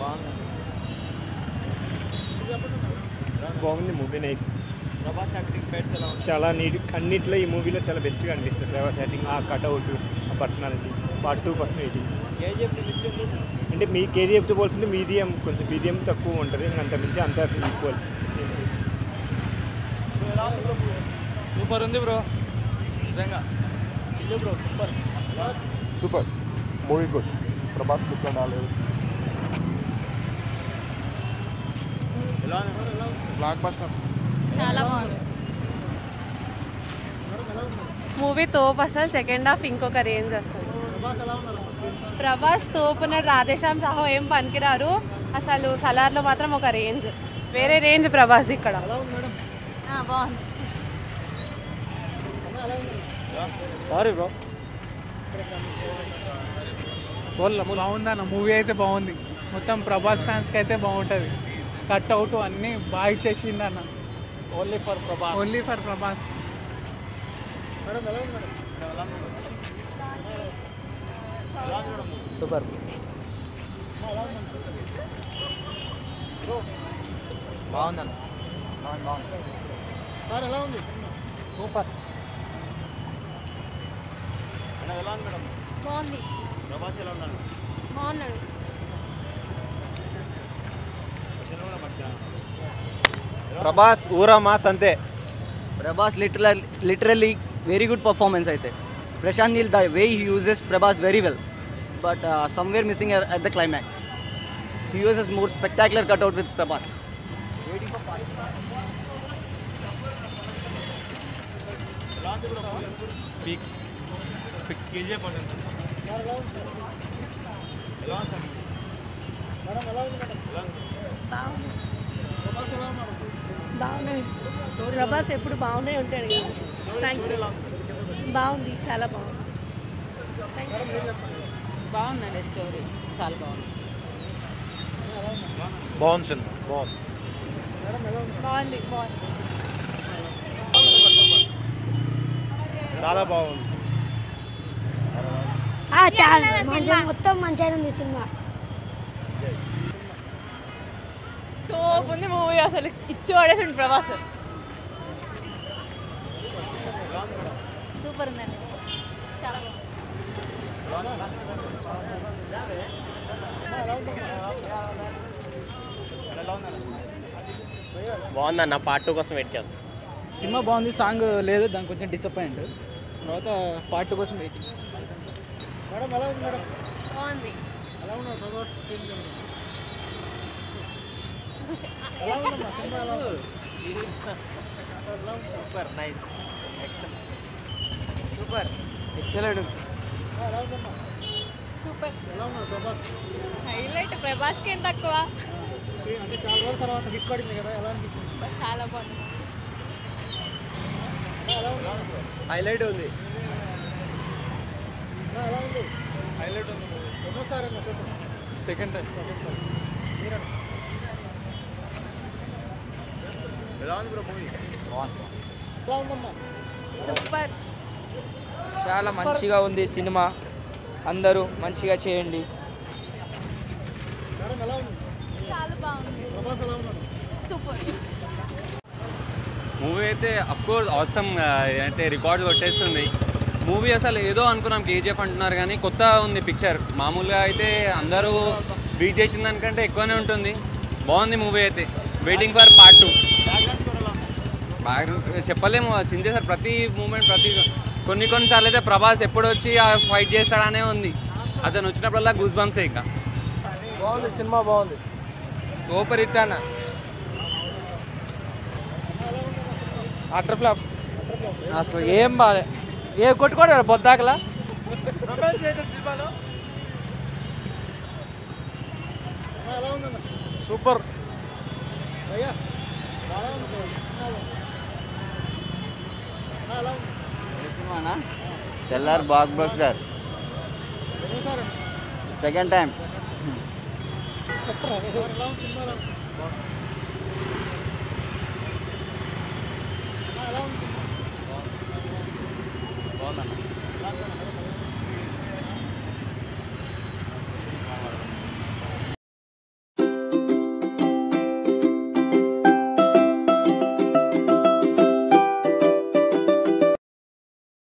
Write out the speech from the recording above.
బాగుంది movie. Nice. Prabhas acting బెట్స్ ఎలా ఉంది? చాలా నీట్. అన్నిట్లో ఈ మూవీలో చాలా బెస్ట్గా అనిపిస్తుంది. ప్రభాస్ యాక్టింగ్, ఆ కట్అవుట్, ఆ పర్సనాలిటీ, పార్ట్ 2 పర్సనాలిటీ. కేజీఎఫ్ మించి ఉంది. అంటే మీ కేజీఎఫ్తో పోల్చుంటే మీడియం, కొంచెం బీజిఎం తక్కువ ఉంటుంది. అంత మించి అంత ఈక్వల్. సూపర్ ఉంది బ్రో, నిజంగా ఇల్లు bro super. Super movie, good. Prabhas look and all ఎలా ఉంది? Blockbuster. చాలా బాగుంది మూవీ. తోపు అసలు సెకండ్ హాఫ్ ఇంకొక రేంజ్ అసలు. ప్రభాస్ తోపున రాధేశ్యామ్ సాహో ఏం పనికిరారు అసలు. సలార్లో మాత్రం ఒక రేంజ్, వేరే రేంజ్ ప్రభాస్ ఇక్కడ. బాగుంది. Sorry bro. బాగుందన్న మూవీ అయితే బాగుంది. మొత్తం ప్రభాస్ ఫ్యాన్స్కి అయితే బాగుంటుంది. కట్అవుట్ అన్నీ బాగా ఇచ్చేసింది అన్న. Only for Prabhas. Only for Prabhas. Super. బాగుందన్న. సార్ ఎలా ఉంది? సూపర్. ఎలా ఉంది మేడం? బాగుంది. ప్రభాస్ ఎలా ఉన్నాడు? బాగున్నాడు. ప్రభాస్ ఊరా మాస్ అంతే. Prabhas literally very good performance అయితే. Prashanth Neel the way he uses Prabhas very well, but somewhere missing at the climax. He uses more spectacular cutout with Prabhas. Peaks. KGF అంటే బాగున్నాడు. ప్రభాస్ ఎప్పుడు బాగునే ఉంటాడు కదా. Thank you. బాగుంది, చాలా బాగుంది. బాగుందండి స్టోరీ, చాలా బాగుంది. బాగుంది సినిమా, బాగుంది. బాగుంది. బాగుంది. చాలా బాగుంది. చాలా మంచిగా, మొత్తం మంచిగా ఉంది సినిమా. తోపుంది మూవీ అసలు. ఇచ్చి పడేసిండు ప్రభాస్. సూపర్ ఉందండి, చాలా బాగుందన్న. పార్ట్ 2 కోసం వెయిట్ చేస్తాను. సినిమా బాగుంది, సాంగ్ లేదు, దానికి కొంచెం డిసప్పాయింట్. తర్వాత పార్ట్ 2 కోసం వెయిటింగ్. బాగుంది. Super, nice, super, excellent. Super. Highlight ప్రభాస్కి ఏం తక్కువ. చాలా రోజుల తర్వాత హిట్ పడింది కదా, ఎలా అనిపించింది? చాలా బాగుంది. హైలైట్ ఉంది. హైలైట్ ఉంది. ఎన్నోసారి సెకండ్ టైం. ఎలా ఉంది బ్రో మూవీ? ఎలా ఉందమ్మా? సూపర్. చాలా మంచిగా ఉంది సినిమా. అందరూ మంచిగా చేయండి. ఎలా ఉంది? చాలా బాగుంది. ప్రభాస్ ఎలా ఉన్నాడు? సూపర్. మూవీ అయితే అఫ్కోర్స్ అవసరం అయితే రికార్డు కొట్టేస్తుంది. మూవీ అసలు ఏదో అనుకున్నాం కేజీఎఫ్ అంటున్నారు కానీ కొత్త ఉంది పిక్చర్. మామూలుగా అయితే అందరూ బీట్ చేసిన దానికంటే ఎక్కువనే ఉంటుంది. బాగుంది మూవీ అయితే. Waiting for part 2. బాగా చెప్పలేము, చించేసారు ప్రతి మూమెంట్. కొన్నిసార్లు అయితే ప్రభాస్ ఎప్పుడు వచ్చి ఫైట్ చేస్తాడనే ఉంది. అతను వచ్చినప్పుడల్లా గూస్ బంప్సే. ఇంకా బాగుంది సినిమా, బాగుంది. సూపర్ హిట్ అన్న. అటర్ ఫ్లాప్ అసలు ఏం బాగా, ఏ కొట్టుకోడు పొద్దాకలా. సూపర్. సినిమానా? తెల్లారి బాగ్ బస్టర్. Second time. బాగుందన్న.